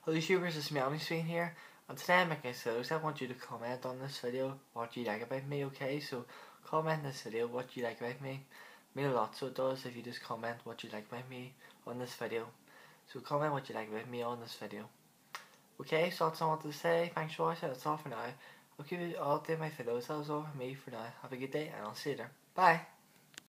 Hello YouTubers, it's me, Sween here, and today I'm making a series. I want you to comment on this video what you like about me, okay? So comment in this video what you like about me. Mean a lot, so it does if you just comment what you like about me on this video. So comment what you like about me on this video. Okay, so that's all I wanted to say. Thanks for watching, that's all for now. I'll do my videos, that was all for me for now. Have a good day and I'll see you there. Bye!